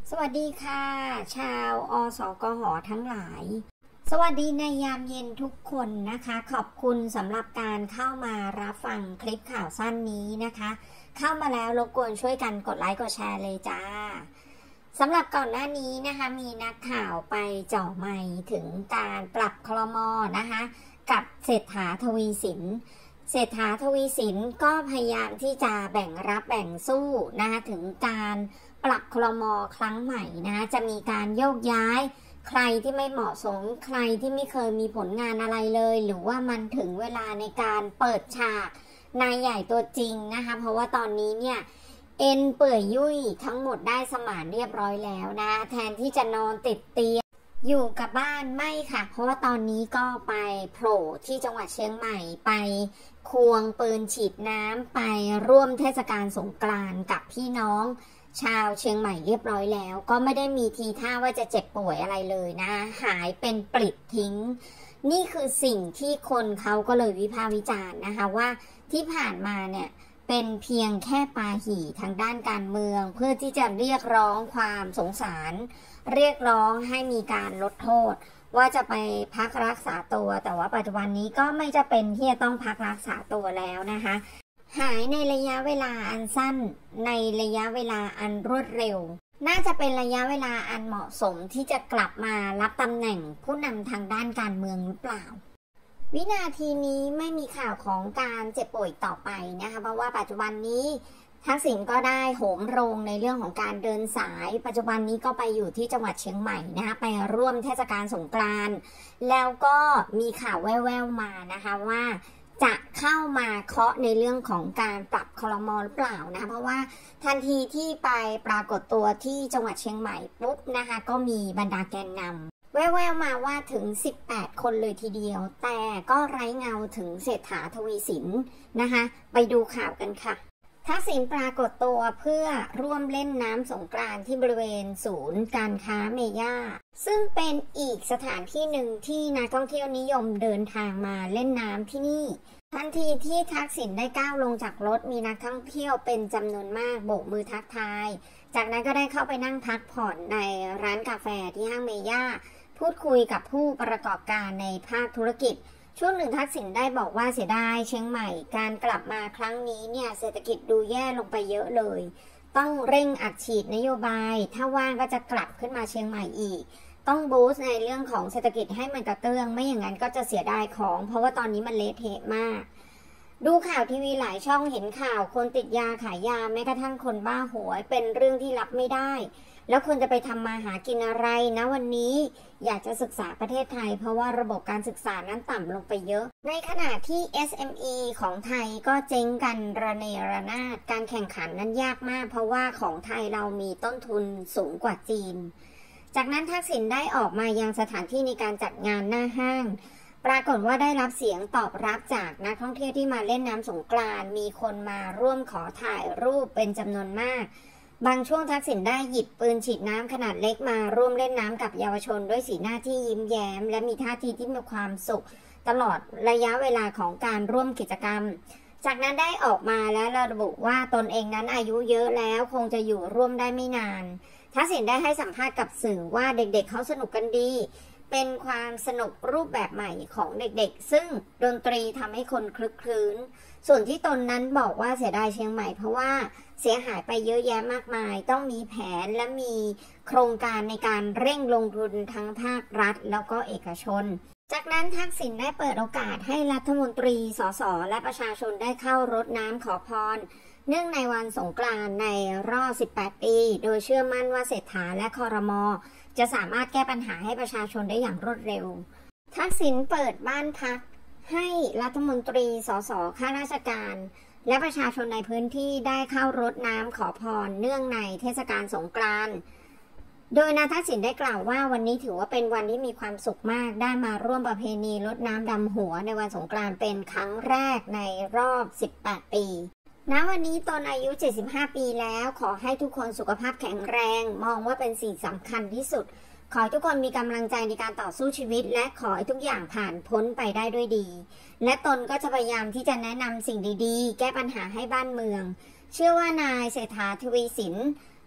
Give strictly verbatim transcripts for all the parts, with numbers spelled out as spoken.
สวัสดีค่ะชาวอสกหทั้งหลายสวัสดีในยามเย็นทุกคนนะคะขอบคุณสำหรับการเข้ามารับฟังคลิปข่าวสั้นนี้นะคะเข้ามาแล้วรบกวนช่วยกันกดไลค์กดแชร์เลยจ้าสำหรับก่อนหน้านี้นะคะมีนักข่าวไปเจาะไมค์ถึงการปรับครม.นะคะกับเศรษฐาทวีสินเศรษฐาทวีสินก็พยายามที่จะแบ่งรับแบ่งสู้นะคะถึงการปรับครม.ครั้งใหม่นะจะมีการโยกย้ายใครที่ไม่เหมาะสมใครที่ไม่เคยมีผลงานอะไรเลยหรือว่ามันถึงเวลาในการเปิดฉากนายใหญ่ตัวจริงนะคะเพราะว่าตอนนี้เนี่ยเอ็นเปื่อยยุ่ยทั้งหมดได้สมานเรียบร้อยแล้วนะแทนที่จะนอนติดเตียงอยู่กับบ้านไม่ค่ะเพราะว่าตอนนี้ก็ไปโผล่ที่จังหวัดเชียงใหม่ไปควงปืนฉีดน้ำไปร่วมเทศกาลสงกรานต์กับพี่น้องชาวเชียงใหม่เรียบร้อยแล้วก็ไม่ได้มีทีท่าว่าจะเจ็บป่วยอะไรเลยนะหายเป็นปลิดทิ้งนี่คือสิ่งที่คนเขาก็เลยวิพากษ์วิจารณ์นะคะว่าที่ผ่านมาเนี่ยเป็นเพียงแค่ปาหี่ทางด้านการเมืองเพื่อที่จะเรียกร้องความสงสารเรียกร้องให้มีการลดโทษว่าจะไปพักรักษาตัวแต่ว่าปัจจุบันนี้ก็ไม่จะเป็นที่จะต้องพักรักษาตัวแล้วนะคะหายในระยะเวลาอันสั้นในระยะเวลาอันรวดเร็วน่าจะเป็นระยะเวลาอันเหมาะสมที่จะกลับมารับตำแหน่งผู้นำทางด้านการเมืองหรือเปล่าวินาทีนี้ไม่มีข่าวของการเจ็บป่วยต่อไปนะคะเพราะว่าปัจจุบันนี้ทักษิณก็ได้โหมโรงในเรื่องของการเดินสายปัจจุบันนี้ก็ไปอยู่ที่จังหวัดเชียงใหม่นะคะไปร่วมเทศกาลสงกรานต์แล้วก็มีข่าวแว่วๆมานะคะว่าจะเข้ามาเคาะในเรื่องของการปรับครม.หรือเปล่านะเพราะว่าทันทีที่ไปปรากฏตัวที่จังหวัดเชียงใหม่ปุ๊บนะคะก็มีบรรดาแกนนำแว่วๆมาว่าถึงสิบแปดคนเลยทีเดียวแต่ก็ไร้เงาถึงเศรษฐาทวีสินนะคะไปดูข่าวกันค่ะทักษิณปรากฏตัวเพื่อร่วมเล่นน้ำสงกรานต์ที่บริเวณศูนย์การค้าเมย่าซึ่งเป็นอีกสถานที่หนึ่งที่นักท่องเที่ยวนิยมเดินทางมาเล่นน้ำที่นี่ทันทีที่ทักษิณได้ก้าวลงจากรถมีนักท่องเที่ยวเป็นจำนวนมากโบกมือทักทายจากนั้นก็ได้เข้าไปนั่งพักผ่อนในร้านกาแฟที่ห้างเมย่าพูดคุยกับผู้ประกอบการในภาคธุรกิจช่วงหนึ่งทักษิณได้บอกว่าเสียดายเชียงใหม่การกลับมาครั้งนี้เนี่ยเศรษฐกิจดูแย่ลงไปเยอะเลยต้องเร่งอัดฉีดนโยบายถ้าว่างก็จะกลับขึ้นมาเชียงใหม่อีกต้องบูสต์ในเรื่องของเศรษฐกิจให้มันกระเตื้องไม่อย่างนั้นก็จะเสียดายของเพราะว่าตอนนี้มันเละเทะมากดูข่าวทีวีหลายช่องเห็นข่าวคนติดยาขายยาแม้กระทั่งคนบ้าหวยเป็นเรื่องที่รับไม่ได้แล้วคนจะไปทำมาหากินอะไรนะวันนี้อยากจะศึกษาประเทศไทยเพราะว่าระบบการศึกษานั้นต่ำลงไปเยอะในขณะที่ เอส เอ็ม อี ของไทยก็เจ๊งกันระเนระนาดการแข่งขันนั้นยากมากเพราะว่าของไทยเรามีต้นทุนสูงกว่าจีนจากนั้นทักษิณได้ออกมายังสถานที่ในการจัดงานหน้าห้างปรากฏว่าได้รับเสียงตอบรับจากนักท่องเที่ยวที่มาเล่นน้ำสงกรานต์มีคนมาร่วมขอถ่ายรูปเป็นจำนวนมากบางช่วงทักษิณได้หยิบปืนฉีดน้ำขนาดเล็กมาร่วมเล่นน้ำกับเยาวชนด้วยสีหน้าที่ยิ้มแย้มและมีท่าทีที่มีความสุขตลอดระยะเวลาของการร่วมกิจกรรมจากนั้นได้ออกมาและระบุว่าตนเองนั้นอายุเยอะแล้วคงจะอยู่ร่วมได้ไม่นานทักษิณได้ให้สัมภาษณ์กับสื่อว่าเด็กๆ เ, เขาสนุกกันดีเป็นความสนุกรูปแบบใหม่ของเด็กๆซึ่งดนตรีทำให้คนคลึกคลื้นส่วนที่ตนนั้นบอกว่าเสียดายเชียงใหม่เพราะว่าเสียหายไปเยอะแยะมากมายต้องมีแผนและมีโครงการในการเร่งลงทุนทั้งภาครัฐแล้วก็เอกชนจากนั้นทักษิณได้เปิดโอกาสให้รัฐมนตรีสสและประชาชนได้เข้ารดน้ำขอพรเนื่องในวันสงกรานต์ในรอบสิบแปดปีโดยเชื่อมั่นว่าเศรษฐาและครม.จะสามารถแก้ปัญหาให้ประชาชนได้อย่างรวดเร็วทักษิณเปิดบ้านพักให้รัฐมนตรีสสข้าราชการและประชาชนในพื้นที่ได้เข้ารดน้ำขอพรเนื่องในเทศกาลสงกรานต์โดยนายทักษิณได้กล่าวว่าวันนี้ถือว่าเป็นวันที่มีความสุขมากได้มาร่วมประเพณีรดน้ำดำหัวในวันสงกรานต์เป็นครั้งแรกในรอบสิบแปดปีณวันนี้ตนอายุเจ็ดสิบห้าปีแล้วขอให้ทุกคนสุขภาพแข็งแรงมองว่าเป็นสิ่งสำคัญที่สุดขอให้ทุกคนมีกำลังใจในการต่อสู้ชีวิตและขอให้ทุกอย่างผ่านพ้นไปได้ด้วยดีและตนก็จะพยายามที่จะแนะนำสิ่งดีๆแก้ปัญหาให้บ้านเมืองเชื่อว่านายเศรษฐาทวีสิน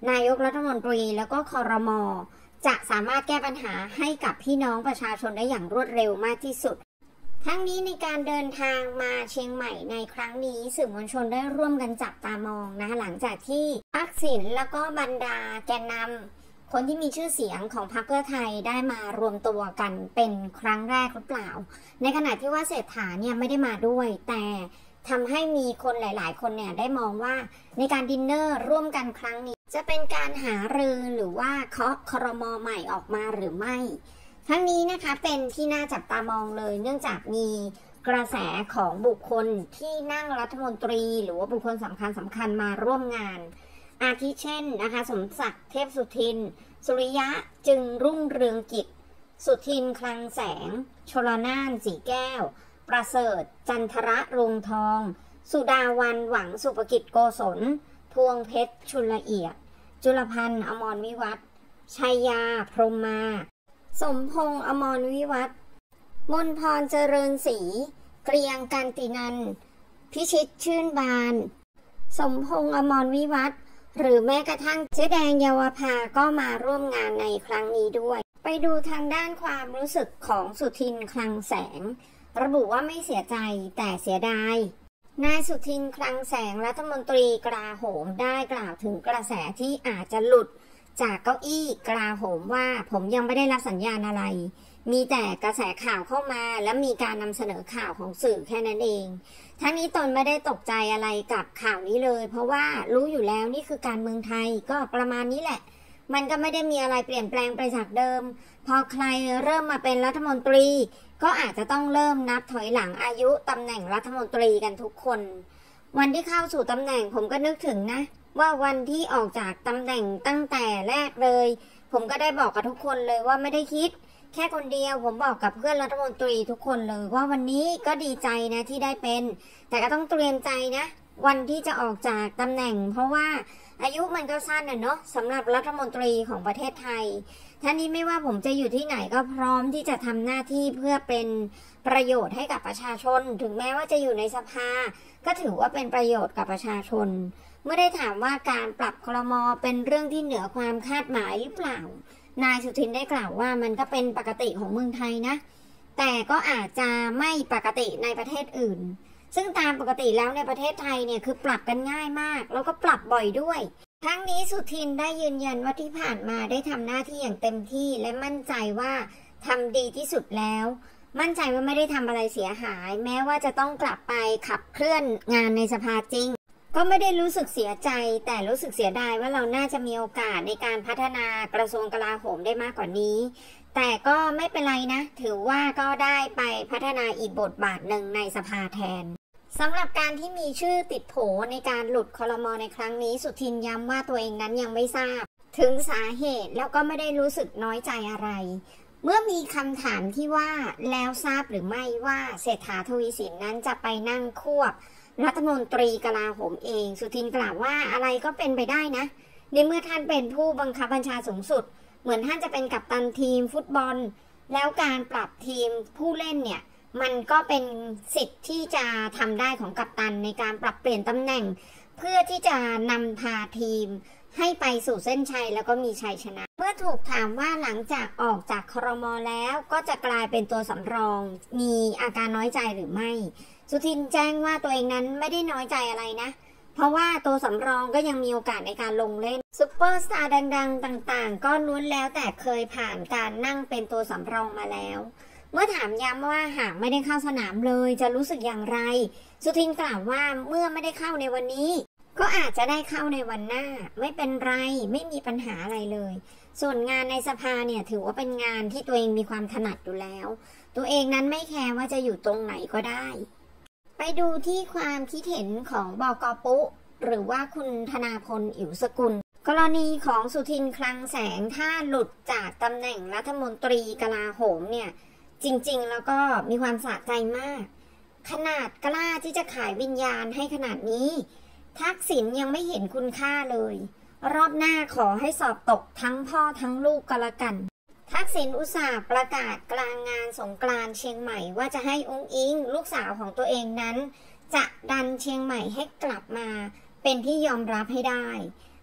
นายกรัฐมนตรีแล้วก็ครม.จะสามารถแก้ปัญหาให้กับพี่น้องประชาชนได้อย่างรวดเร็วมากที่สุดทั้งนี้ในการเดินทางมาเชียงใหม่ในครั้งนี้สื่อมวลชนได้ร่วมกันจับตามองนะคะหลังจากที่ทักษิณแล้วก็บรรดาแกนนำคนที่มีชื่อเสียงของพรรคเพื่อไทยได้มารวมตัวกันเป็นครั้งแรกหรือเปล่าในขณะที่ว่าเศรษฐาเนี่ยไม่ได้มาด้วยแต่ทำให้มีคนหลายๆคนเนี่ยได้มองว่าในการดินเนอร์ร่วมกันครั้งนี้จะเป็นการหารือหรือว่าเคาะครม.ใหม่ออกมาหรือไม่ทั้งนี้นะคะเป็นที่น่าจับตามองเลยเนื่องจากมีกระแสของบุคคลที่นั่งรัฐมนตรีหรือว่าบุคคลสำคัญสำคัญมาร่วมงานอาทิเช่นนะคะสมศักดิ์เทพสุทินสุริยะจึงรุ่งเรืองกิจสุทินคลังแสงชลน่านสีแก้วประเสริฐจันทระรุงทองสุดาวันหวังสุภกิจโกศลพวงเพชรชุลละเอียดจุลพันธ์อมรวิวัฒน์ชัยยาพรหมมาสมพงษ์อมรวิวัฒน์มนพรเจริญศรีเกรียงกันตินันพิชิตชื่นบานสมพงษ์อมรวิวัฒน์หรือแม้กระทั่งเจ๊แดงเยาวภาก็มาร่วมงานในครั้งนี้ด้วยไปดูทางด้านความรู้สึกของสุทินคลังแสงระบุว่าไม่เสียใจแต่เสียดายนายสุทินคลังแสงรัฐมนตรีกลาโหมได้กล่าวถึงกระแสที่อาจจะหลุดจากเก้าอี้กลาโหมว่าผมยังไม่ได้รับสัญญาณอะไรมีแต่กระแสข่าวเข้ามาและมีการนำเสนอข่าวของสื่อแค่นั้นเองทั้งนี้ตนไม่ได้ตกใจอะไรกับข่าวนี้เลยเพราะว่ารู้อยู่แล้วนี่คือการเมืองไทยก็ประมาณนี้แหละมันก็ไม่ได้มีอะไรเปลี่ยนแปลงไปจากเดิมพอใครเริ่มมาเป็นรัฐมนตรีก็อาจจะต้องเริ่มนับถอยหลังอายุตำแหน่งรัฐมนตรีกันทุกคนวันที่เข้าสู่ตำแหน่งผมก็นึกถึงนะว่าวันที่ออกจากตำแหน่งตั้งแต่แรกเลยผมก็ได้บอกกับทุกคนเลยว่าไม่ได้คิดแค่คนเดียวผมบอกกับเพื่อนรัฐมนตรีทุกคนเลยว่าวันนี้ก็ดีใจนะที่ได้เป็นแต่ก็ต้องเตรียมใจนะวันที่จะออกจากตำแหน่งเพราะว่าอายุมันก็สั้นน่ะเนาะสำหรับรัฐมนตรีของประเทศไทยท่านี้ไม่ว่าผมจะอยู่ที่ไหนก็พร้อมที่จะทำหน้าที่เพื่อเป็นประโยชน์ให้กับประชาชนถึงแม้ว่าจะอยู่ในสภาก็ถือว่าเป็นประโยชน์กับประชาชนเมื่อได้ถามว่าการปรับครม.เป็นเรื่องที่เหนือความคาดหมายหรือเปล่านายสุทินได้กล่าวว่ามันก็เป็นปกติของเมืองไทยนะแต่ก็อาจจะไม่ปกติในประเทศอื่นซึ่งตามปกติแล้วในประเทศไทยเนี่ยคือปรับกันง่ายมากแล้วก็ปรับบ่อยด้วยทั้งนี้สุทินได้ยืนยันว่าที่ผ่านมาได้ทำหน้าที่อย่างเต็มที่และมั่นใจว่าทำดีที่สุดแล้วมั่นใจว่าไม่ได้ทำอะไรเสียหายแม้ว่าจะต้องกลับไปขับเคลื่อนงานในสภาจริงก็ไม่ได้รู้สึกเสียใจแต่รู้สึกเสียดายว่าเราน่าจะมีโอกาสในการพัฒนากระทรวงกลาโหมได้มากกว่านี้แต่ก็ไม่เป็นไรนะถือว่าก็ได้ไปพัฒนาอีกบทบาทหนึ่งในสภาแทนสำหรับการที่มีชื่อติดโผในการหลุดครม.ในครั้งนี้สุทินย้ำว่าตัวเองนั้นยังไม่ทราบถึงสาเหตุแล้วก็ไม่ได้รู้สึกน้อยใจอะไรเมื่อมีคำถามที่ว่าแล้วทราบหรือไม่ว่าเศรษฐาทวีสินนั้นจะไปนั่งควบรัฐมนตรีกลาโหมเองสุทินกล่าวว่าอะไรก็เป็นไปได้นะในเมื่อท่านเป็นผู้บังคับบัญชาสูงสุดเหมือนท่านจะเป็นกัปตันทีมฟุตบอลแล้วการปรับทีมผู้เล่นเนี่ยมันก็เป็นสิทธิ์ที่จะทำได้ของกัปตันในการปรับเปลี่ยนตำแหน่งเพื่อที่จะนำพาทีมให้ไปสู่เส้นชัยแล้วก็มีชัยชนะเมื่อถูกถามว่าหลังจากออกจากครม.แล้วก็จะกลายเป็นตัวสำรองมีอาการน้อยใจหรือไม่สุทินแจ้งว่าตัวเองนั้นไม่ได้น้อยใจอะไรนะเพราะว่าตัวสำรองก็ยังมีโอกาสในการลงเล่นซุปเปอร์สตาร์ดังๆต่างๆก็ล้วนแล้วแต่เคยผ่านการนั่งเป็นตัวสำรองมาแล้วเมื่อถามย้ำว่าหากไม่ได้เข้าสนามเลยจะรู้สึกอย่างไรสุทินกล่าวว่าเมื่อไม่ได้เข้าในวันนี้ก็อาจจะได้เข้าในวันหน้าไม่เป็นไรไม่มีปัญหาอะไรเลยส่วนงานในสภาเนี่ยถือว่าเป็นงานที่ตัวเองมีความถนัดอยู่แล้วตัวเองนั้นไม่แคร์ว่าจะอยู่ตรงไหนก็ได้ไปดูที่ความคิดเห็นของบก.ปุ๊หรือว่าคุณธนาพลอิ๋วสกุลกรณีของสุทินคลังแสงถ้าหลุดจากตำแหน่งรัฐมนตรีกลาโหมเนี่ยจริงๆแล้วก็มีความสะใจมากขนาดกล้าที่จะขายวิญญาณให้ขนาดนี้ทักษิณยังไม่เห็นคุณค่าเลยรอบหน้าขอให้สอบตกทั้งพ่อทั้งลูกก็แล้วกันทักษิณอุตส่าห์ประกาศกลางงานสงกรานต์เชียงใหม่ว่าจะให้อุ๊งอิงลูกสาวของตัวเองนั้นจะดันเชียงใหม่ให้กลับมาเป็นที่ยอมรับให้ได้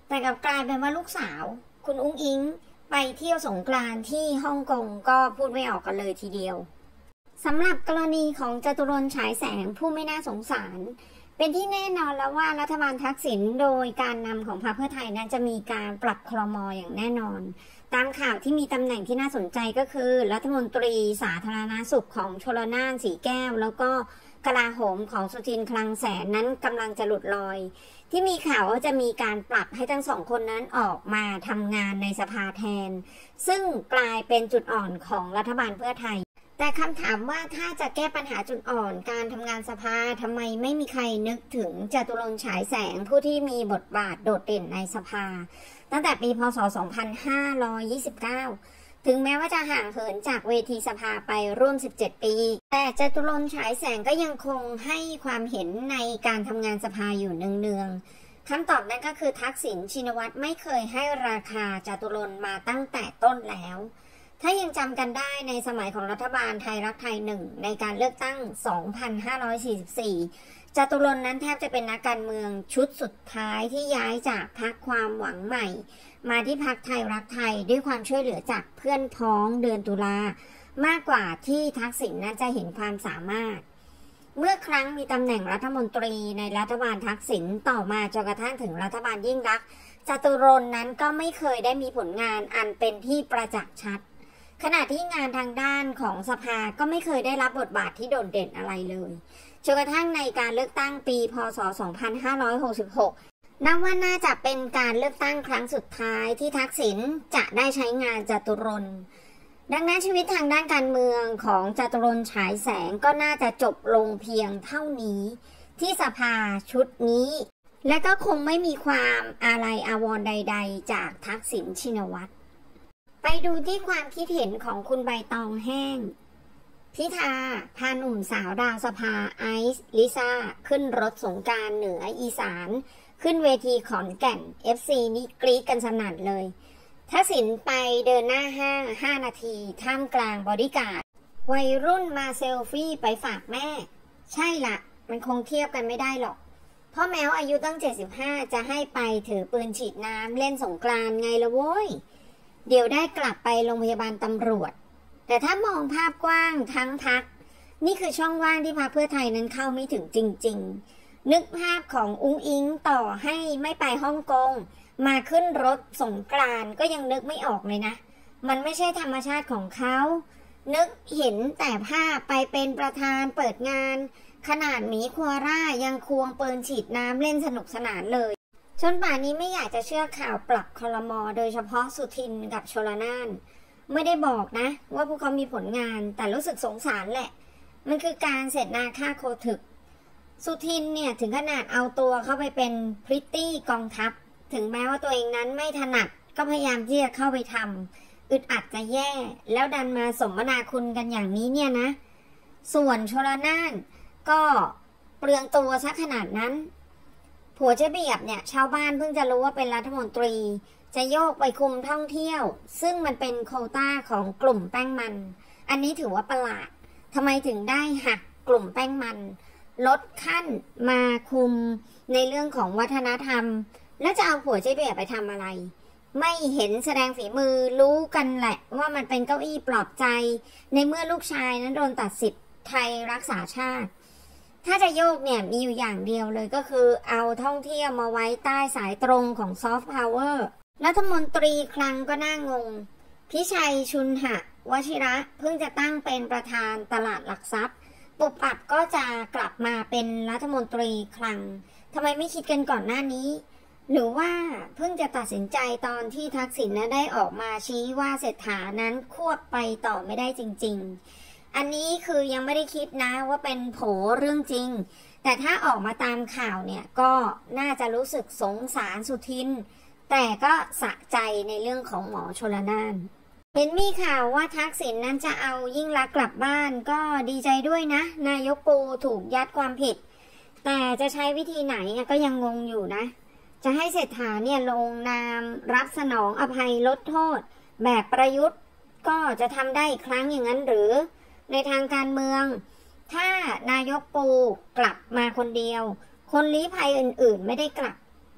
แต่กลับกลายเป็นว่าลูกสาวคุณอุ้งอิงไปเที่ยวสงกรานต์ที่ฮ่องกงก็พูดไม่ออกกันเลยทีเดียวสำหรับกรณีของจตุรนต์ฉายแสงผู้ไม่น่าสงสารเป็นที่แน่นอนแล้วว่ารัฐบาลทักษิณโดยการนำของพรรคเพื่อไทยนั้นจะมีการปรับครม.อย่างแน่นอนตามข่าวที่มีตำแหน่งที่น่าสนใจก็คือรัฐมนตรีสาธารณสุขของชลน่านสีแก้วแล้วก็กลาโหมของสุทินคลังแสนนั้นกำลังจะหลุดลอยที่มีข่าวว่าจะมีการปรับให้ทั้งสองคนนั้นออกมาทำงานในสภาแทนซึ่งกลายเป็นจุดอ่อนของรัฐบาลเพื่อไทยแต่คำถามว่าถ้าจะแก้ปัญหาจุดอ่อนการทำงานสภาทำไมไม่มีใครนึกถึงจตุรนต์ฉายแสงผู้ที่มีบทบาทโดดเด่นในสภาตั้งแต่ปีพ.ศ. สองพันห้าร้อยยี่สิบเก้าถึงแม้ว่าจะห่างเหินจากเวทีสภาไปร่วมสิบเจ็ดปีแต่จตุรนต์ฉายแสงก็ยังคงให้ความเห็นในการทำงานสภาอยู่เนืองๆคำตอบนั้นก็คือทักษิณชินวัตรไม่เคยให้ราคาจตุรนต์มาตั้งแต่ต้นแล้วถ้ายังจำกันได้ในสมัยของรัฐบาลไทยรักไทยหนึ่งในการเลือกตั้ง สองพันห้าร้อยสี่สิบสี่ จตุรนต์นั้นแทบจะเป็นนักการเมืองชุดสุดท้ายที่ย้ายจากพรรคความหวังใหม่มาที่พรรคไทยรักไทยด้วยความช่วยเหลือจากเพื่อนพ้องเดือนตุลามากกว่าที่ทักษิณนั้นจะเห็นความสามารถเมื่อครั้งมีตำแหน่งรัฐมนตรีในรัฐบาลทักษิณต่อมาจนกระทั่งถึงรัฐบาลยิ่งลักษณ์จตุรนต์นั้นก็ไม่เคยได้มีผลงานอันเป็นที่ประจักษ์ชัดขณะที่งานทางด้านของสภาก็ไม่เคยได้รับบทบาทที่โดดเด่นอะไรเลยจนกระทั่งในการเลือกตั้งปีพ.ศ. สองพันห้าร้อยหกสิบหกนับว่าน่าจะเป็นการเลือกตั้งครั้งสุดท้ายที่ทักษิณจะได้ใช้งานจตุรนต์ดังนั้นชีวิตทางด้านการเมืองของจตุรนต์ฉายแสงก็น่าจะจบลงเพียงเท่านี้ที่สภาชุดนี้และก็คงไม่มีความอาลัยอาวรณ์ใดๆจากทักษิณชินวัตรไปดูที่ความคิดเห็นของคุณใบตองแห้งพิธาพาหนุ่มสาวดาวสภาไอซ์ลิซ่าขึ้นรถสงกรานต์เหนืออีสานขึ้นเวทีขอนแก่น เอฟ ซี นี่กรี๊ดกันสนั่นเลยทักษิณไปเดินหน้าห้างห้านาทีท่ามกลางบอดี้การ์ดวัยรุ่นมาเซลฟี่ไปฝากแม่ใช่ละมันคงเทียบกันไม่ได้หรอกเพราะแม้วอายุตั้งเจ็ดสิบห้าจะให้ไปถือปืนฉีดน้ำเล่นสงกรานต์ไงละโว้ยเดี๋ยวได้กลับไปโรงพยาบาลตำรวจแต่ถ้ามองภาพกว้างทั้งพรรคนี่คือช่องว่างที่พรรคเพื่อไทยนั้นเข้าไม่ถึงจริงๆนึกภาพของอุ้งอิงต่อให้ไม่ไปฮ่องกงมาขึ้นรถสงกรานต์ก็ยังนึกไม่ออกเลยนะมันไม่ใช่ธรรมชาติของเขานึกเห็นแต่ภาพไปเป็นประธานเปิดงานขนาดหมีควาร่ายังควงปืนฉีดน้ำเล่นสนุกสนานเลยจนป่านนี้ไม่อยากจะเชื่อข่าวปรับครม.โดยเฉพาะสุทินกับชลน่านไม่ได้บอกนะว่าพวกเขามีผลงานแต่รู้สึกสงสารแหละมันคือการเสร็จนาฆ่าโคถึกสุทินเนี่ยถึงขนาดเอาตัวเข้าไปเป็นพริตตี้กองทัพถึงแม้ว่าตัวเองนั้นไม่ถนัดก็พยายามที่จะเข้าไปทำอึดอัดจะแย่แล้วดันมาสมนาคุณกันอย่างนี้เนี่ยนะส่วนชลน่านก็เปลืองตัวซะขนาดนั้นผัวเจ๊เบียบเนี่ยชาวบ้านเพิ่งจะรู้ว่าเป็นรัฐมนตรีจะโยกไปคุมท่องเที่ยวซึ่งมันเป็นโควต้าของกลุ่มแป้งมันอันนี้ถือว่าประหลาดทำไมถึงได้หักกลุ่มแป้งมันลดขั้นมาคุมในเรื่องของวัฒนธรรมแล้วจะเอาผัวเจ๊เบียบไปทำอะไรไม่เห็นแสดงฝีมือรู้กันแหละว่ามันเป็นเก้าอี้ปลอบใจในเมื่อลูกชายนั้นโดนตัดสิทธิ์ไทยรักษาชาติถ้าจะโยกเนี่ยมีอยู่อย่างเดียวเลยก็คือเอาท่องเที่ยวมาไว้ใต้สายตรงของซอฟต์พาวเวอร์รัฐมนตรีคลังก็น่างงพิชัยชุนหะวชิระเพิ่งจะตั้งเป็นประธานตลาดหลักทรัพย์ปุบปับก็จะกลับมาเป็นรัฐมนตรีคลังทำไมไม่คิดกันก่อนหน้านี้หรือว่าเพิ่งจะตัดสินใจตอนที่ทักษิณได้ออกมาชี้ว่าเศรษฐานั้นควบไปต่อไม่ได้จริงๆอันนี้คือยังไม่ได้คิดนะว่าเป็นโผเรื่องจริงแต่ถ้าออกมาตามข่าวเนี่ยก็น่าจะรู้สึกสงสารสุทินแต่ก็สะใจในเรื่องของหมอชลน่านเห็นมีข่าวว่าทักษิณนั้นจะเอายิ่งลักษณ์กลับบ้านก็ดีใจด้วยนะนายกปูถูกยัดความผิดแต่จะใช้วิธีไหนก็ยังงงอยู่นะจะให้เศรษฐาเนี่ยลงนามรับสนองอภัยลดโทษแบบประยุทธ์ก็จะทำได้อีกครั้งอย่างนั้นหรือในทางการเมืองถ้านายกปูกลับมาคนเดียวคนลี้ภัยอื่นๆไม่ได้กลับ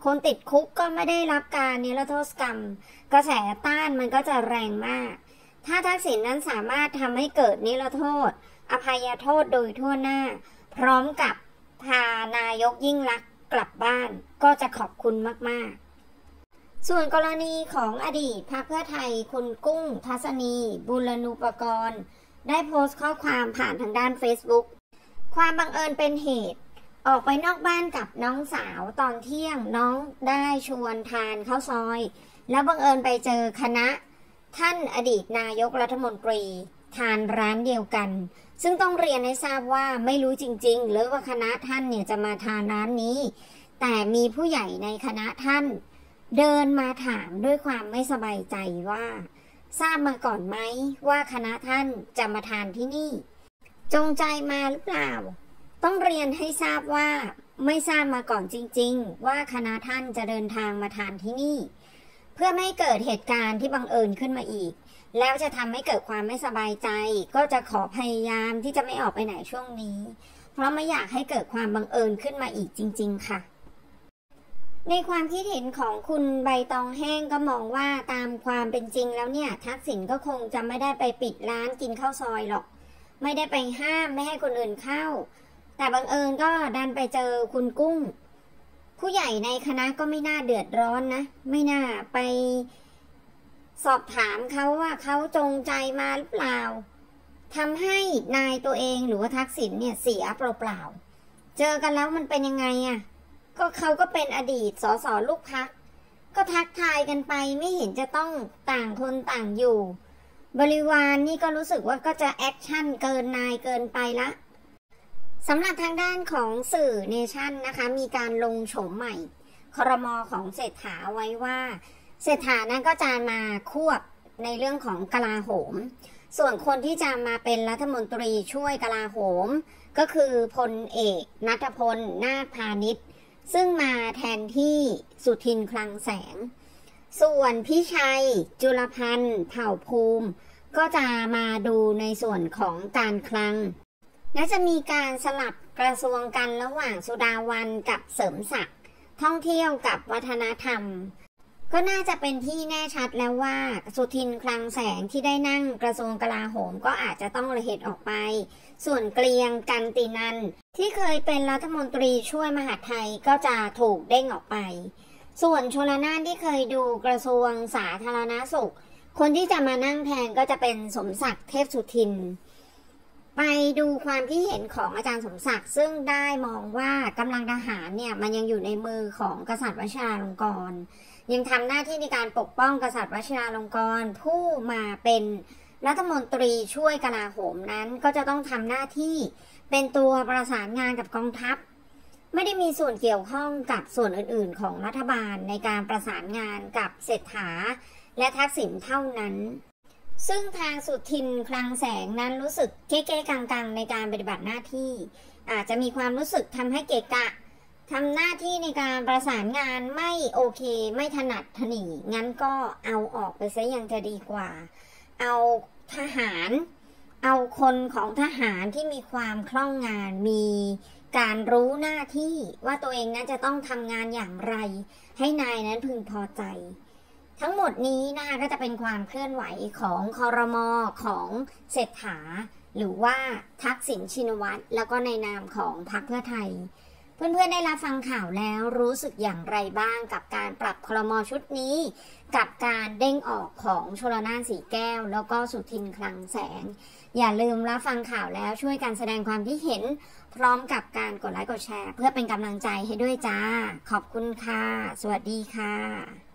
คนติดคุกก็ไม่ได้รับการนิรโทษกรรมกระแสต้านมันก็จะแรงมากถ้าทักษิณนั้นสามารถทำให้เกิดนิรโทษอภัยโทษโดยทั่วหน้าพร้อมกับพานายกยิ่งลักษณ์กลับบ้านก็จะขอบคุณมากๆส่วนกรณีของอดีตพรรคเพื่อไทยคุณกุ้งทัศนีบุรณูปกรณ์ได้โพสต์ข้อความผ่านทางด้าน Facebook ความบังเอิญเป็นเหตุออกไปนอกบ้านกับน้องสาวตอนเที่ยงน้องได้ชวนทานข้าวซอยแล้วบังเอิญไปเจอคณะท่านอดีตนายกรัฐมนตรีทานร้านเดียวกันซึ่งต้องเรียนให้ทราบว่าไม่รู้จริงๆหรือว่าคณะท่านเนี่ยจะมาทานร้านนี้แต่มีผู้ใหญ่ในคณะท่านเดินมาถามด้วยความไม่สบายใจว่าทราบมาก่อนไหมว่าคณะท่านจะมาทานที่นี่จงใจมาหรือเปล่าต้องเรียนให้ทราบว่าไม่ทราบมาก่อนจริงๆว่าคณะท่านจะเดินทางมาทานที่นี่เพื่อไม่ให้เกิดเหตุการณ์ที่บังเอิญขึ้นมาอีกแล้วจะทำให้เกิดความไม่สบายใจก็จะขอพยายามที่จะไม่ออกไปไหนช่วงนี้เพราะไม่อยากให้เกิดความบังเอิญขึ้นมาอีกจริงๆค่ะในความคิดเห็นของคุณใบตองแห้งก็มองว่าตามความเป็นจริงแล้วเนี่ยทักษิณก็คงจะไม่ได้ไปปิดร้านกินข้าวซอยหรอกไม่ได้ไปห้ามไม่ให้คนอื่นเข้าแต่บังเอิญก็ดันไปเจอคุณกุ้งผู้ใหญ่ในคณะก็ไม่น่าเดือดร้อนนะไม่น่าไปสอบถามเขาว่าเขาจงใจมาหรือเปล่าทำให้นายตัวเองหรือว่าทักษิณเนี่ยเสียเปล่าๆเจอกันแล้วมันเป็นยังไงอ่ะก็เขาก็เป็นอดีตสสลูกพรรคก็ทักทายกันไปไม่เห็นจะต้องต่างคนต่างอยู่บริวารนี่ก็รู้สึกว่าก็จะแอคชั่นเกินนายเกินไปละสำหรับทางด้านของสื่อเนชั่นนะคะมีการลงโฉมใหม่ครม.ของเศรษฐาไว้ว่าเศรษฐานั้นก็จะมาควบในเรื่องของกลาโหมส่วนคนที่จะมาเป็นรัฐมนตรีช่วยกลาโหมก็คือพลเอกณัฐพลนาคพาณิชย์ซึ่งมาแทนที่สุทินคลังแสงส่วนพิชัยจุลพันธ์เผ่าภูมิก็จะมาดูในส่วนของการคลังและจะมีการสลับกระทรวงกันระหว่างสุดาวันกับเสริมศักดิ์ท่องเที่ยวกับวัฒนธรรมก็น่าจะเป็นที่แน่ชัดแล้วว่าสุทินคลังแสงที่ได้นั่งกระทรวงกลาโหมก็อาจจะต้องระเหตุออกไปส่วนเกรียงกันตินันที่เคยเป็นรัฐมนตรีช่วยมหาดไทยก็จะถูกเด้งออกไปส่วนชลน่านที่เคยดูกระทรวงสาธารณสุขคนที่จะมานั่งแทนก็จะเป็นสมศักดิ์เทพสุทินไปดูความคิดเห็นของอาจารย์สมศักดิ์ซึ่งได้มองว่ากำลังทหารเนี่ยมันยังอยู่ในมือของกษัตริย์วชิราลงกรณ์ยังทำหน้าที่ในการปกป้องกษัตริย์วชิราลงกรณ์ผู้มาเป็นรัฐมนตรีช่วยกลาโหมนั้นก็จะต้องทำหน้าที่เป็นตัวประสานงานกับกองทัพไม่ได้มีส่วนเกี่ยวข้องกับส่วนอื่นๆของรัฐบาลในการประสานงานกับเศรษฐาและทักษิณเท่านั้นซึ่งทางสุทินคลังแสงนั้นรู้สึกเก๊ๆกังๆในการปฏิบัติหน้าที่อาจจะมีความรู้สึกทำให้เกะกะทำหน้าที่ในการประสานงานไม่โอเคไม่ถนัดถนีงั้นก็เอาออกไปซะยังจะดีกว่าเอาทหารเอาคนของทหารที่มีความคล่องงานมีการรู้หน้าที่ว่าตัวเองนั้นจะต้องทำงานอย่างไรให้นายนั้นพึงพอใจทั้งหมดนี้นะคะก็จะเป็นความเคลื่อนไหวของครม.ของเศรษฐาหรือว่าทักษิณชินวัตรแล้วก็ในนามของพรรคเพื่อไทยเพื่อนๆได้รับฟังข่าวแล้วรู้สึกอย่างไรบ้างกับการปรับครม.ชุดนี้กับการเด้งออกของชลน่านสีแก้วแล้วก็สุทินคลังแสงอย่าลืมรับฟังข่าวแล้วช่วยกันแสดงความคิดเห็นพร้อมกับการกดไลค์กดแชร์เพื่อเป็นกำลังใจให้ด้วยจ้าขอบคุณค่ะสวัสดีค่ะ